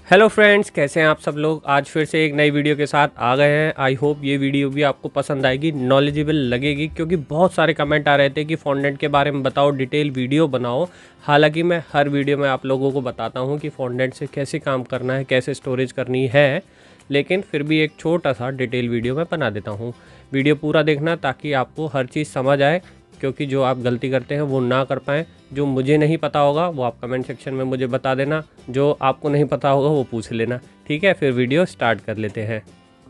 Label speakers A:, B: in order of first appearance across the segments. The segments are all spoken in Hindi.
A: हेलो फ्रेंड्स, कैसे हैं आप सब लोग। आज फिर से एक नई वीडियो के साथ आ गए हैं। आई होप ये वीडियो भी आपको पसंद आएगी, नॉलेजेबल लगेगी, क्योंकि बहुत सारे कमेंट आ रहे थे कि फॉन्डेंट के बारे में बताओ, डिटेल वीडियो बनाओ। हालांकि मैं हर वीडियो में आप लोगों को बताता हूं कि फॉन्डेंट से कैसे काम करना है, कैसे स्टोरेज करनी है, लेकिन फिर भी एक छोटा सा डिटेल वीडियो मैं बना देता हूँ। वीडियो पूरा देखना ताकि आपको हर चीज़ समझ आए, क्योंकि जो आप गलती करते हैं वो ना कर पाएँ। जो मुझे नहीं पता होगा वो आप कमेंट सेक्शन में मुझे बता देना, जो आपको नहीं पता होगा वो पूछ लेना। ठीक है, फिर वीडियो स्टार्ट कर लेते हैं।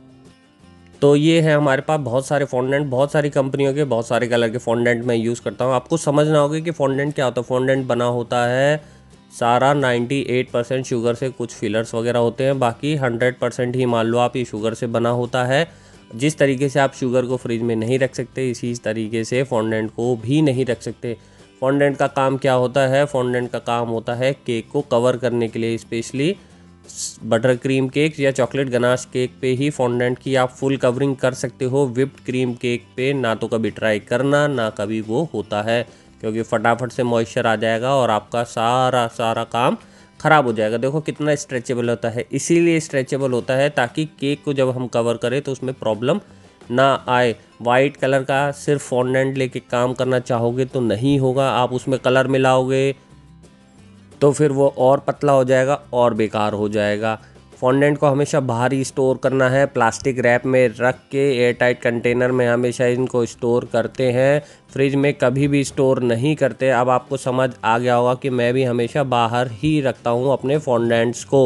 A: तो ये है हमारे पास बहुत सारे फॉन्डेंट, बहुत सारी कंपनियों के बहुत सारे कलर के फॉन्डेंट मैं यूज़ करता हूँ। आपको समझना होगा कि फॉन्डेंट क्या होता है। फॉन्डेंट बना होता है सारा 98% शुगर से, कुछ फिलर्स वगैरह होते हैं, बाकी 100% ही मान लो आप ये शुगर से बना होता है। जिस तरीके से आप शुगर को फ्रिज में नहीं रख सकते, इसी तरीके से फॉन्डेंट को भी नहीं रख सकते। फॉन्डेंट का काम क्या होता है? फॉन्डेंट का काम होता है केक को कवर करने के लिए। स्पेशली बटर क्रीम केक या चॉकलेट गनाश केक पे ही फॉन्डेंट की आप फुल कवरिंग कर सकते हो। व्हिप्ड क्रीम केक पे ना तो कभी ट्राई करना, ना कभी वो होता है, क्योंकि फटाफट से मॉइस्चर आ जाएगा और आपका सारा काम ख़राब हो जाएगा। देखो कितना स्ट्रेचेबल होता है, इसीलिए स्ट्रेचेबल होता है ताकि केक को जब हम कवर करें तो उसमें प्रॉब्लम ना आए। वाइट कलर का सिर्फ फॉन्डेंट लेके काम करना चाहोगे तो नहीं होगा। आप उसमें कलर मिलाओगे तो फिर वो और पतला हो जाएगा और बेकार हो जाएगा। फॉन्डेंट को हमेशा बाहर ही स्टोर करना है, प्लास्टिक रैप में रख के एयर टाइट कंटेनर में हमेशा इनको स्टोर करते हैं, फ्रिज में कभी भी स्टोर नहीं करते। अब आपको समझ आ गया होगा कि मैं भी हमेशा बाहर ही रखता हूँ अपने फॉन्डेंट्स को।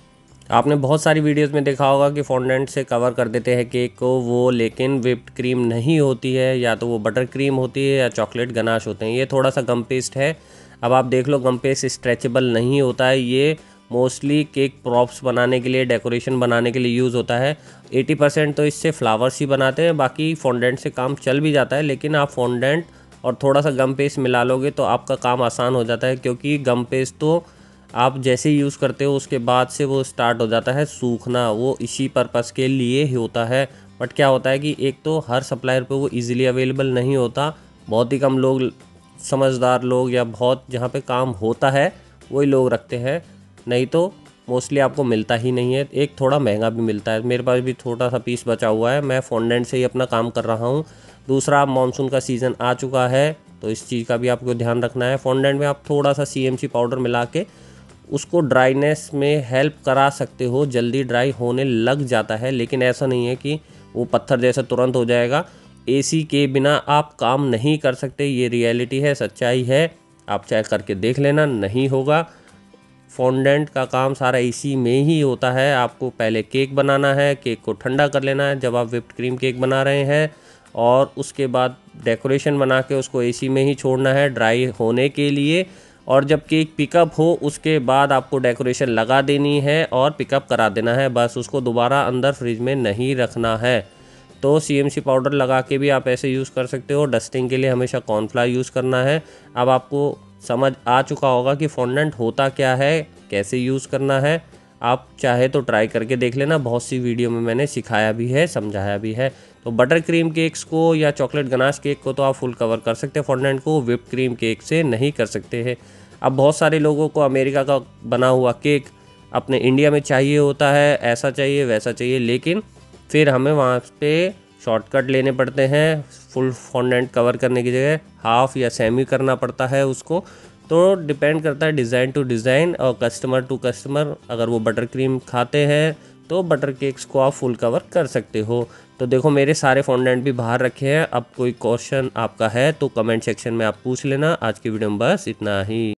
A: आपने बहुत सारी वीडियोस में देखा होगा कि फॉन्डेंट से कवर कर देते हैं केक को वो, लेकिन व्हिप्ड क्रीम नहीं होती है, या तो वो बटर क्रीम होती है या चॉकलेट गनाश होते हैं। ये थोड़ा सा गम पेस्ट है। अब आप देख लो, गम पेस्ट स्ट्रेचेबल नहीं होता है। ये मोस्टली केक प्रॉप्स बनाने के लिए, डेकोरेशन बनाने के लिए यूज़ होता है। 80% तो इससे फ्लावर्स ही बनाते हैं, बाकी फॉन्डेंट से काम चल भी जाता है। लेकिन आप फॉन्डेंट और थोड़ा सा गम पेस्ट मिला लोगे तो आपका काम आसान हो जाता है, क्योंकि गम पेस्ट तो आप जैसे ही यूज़ करते हो उसके बाद से वो स्टार्ट हो जाता है सूखना। वो इसी पर्पज़ के लिए ही होता है। बट क्या होता है कि एक तो हर सप्लायर पे वो इजीली अवेलेबल नहीं होता। बहुत ही कम लोग, समझदार लोग, या बहुत जहाँ पे काम होता है वही लोग रखते हैं, नहीं तो मोस्टली आपको मिलता ही नहीं है। एक थोड़ा महंगा भी मिलता है। मेरे पास भी थोड़ा सा पीस बचा हुआ है, मैं फॉन्डेंट से ही अपना काम कर रहा हूँ। दूसरा, मानसून का सीज़न आ चुका है तो इस चीज़ का भी आपको ध्यान रखना है। फॉन्डेंट में आप थोड़ा सा CMC पाउडर मिला के उसको ड्राइनेस में हेल्प करा सकते हो। जल्दी ड्राई होने लग जाता है, लेकिन ऐसा नहीं है कि वो पत्थर जैसा तुरंत हो जाएगा। AC के बिना आप काम नहीं कर सकते, ये रियलिटी है, सच्चाई है। आप चाहे करके देख लेना, नहीं होगा। फॉन्डेंट का काम सारा AC में ही होता है। आपको पहले केक बनाना है, केक को ठंडा कर लेना है जब आप व्हिप्ड क्रीम केक बना रहे हैं, और उसके बाद डेकोरेशन बना के उसको AC में ही छोड़ना है ड्राई होने के लिए। और जब केक पिकअप हो उसके बाद आपको डेकोरेशन लगा देनी है और पिकअप करा देना है, बस। उसको दोबारा अंदर फ्रिज में नहीं रखना है। तो CMC पाउडर लगा के भी आप ऐसे यूज़ कर सकते हो। डस्टिंग के लिए हमेशा कॉर्नफ्लावर यूज़ करना है। अब आपको समझ आ चुका होगा कि फॉन्डेंट होता क्या है, कैसे यूज़ करना है। आप चाहे तो ट्राई करके देख लेना, बहुत सी वीडियो में मैंने सिखाया भी है, समझाया भी है। तो बटर क्रीम केक्स को या चॉकलेट गनाश केक को तो आप फुल कवर कर सकते हैं फॉन्डेंट को, व्हिप्ड क्रीम केक से नहीं कर सकते हैं। अब बहुत सारे लोगों को अमेरिका का बना हुआ केक अपने इंडिया में चाहिए होता है, ऐसा चाहिए वैसा चाहिए, लेकिन फिर हमें वहाँ पे शॉर्टकट लेने पड़ते हैं। फुल फॉन्डेंट कवर करने की जगह हाफ या सेमी करना पड़ता है उसको। तो डिपेंड करता है डिज़ाइन टू डिज़ाइन और कस्टमर टू कस्टमर। अगर वो बटर क्रीम खाते हैं तो बटर केक्स को आप फुल कवर कर सकते हो। तो देखो, मेरे सारे फॉन्डेंट भी बाहर रखे हैं। अब कोई क्वेश्चन आपका है तो कमेंट सेक्शन में आप पूछ लेना। आज की वीडियो में बस इतना ही।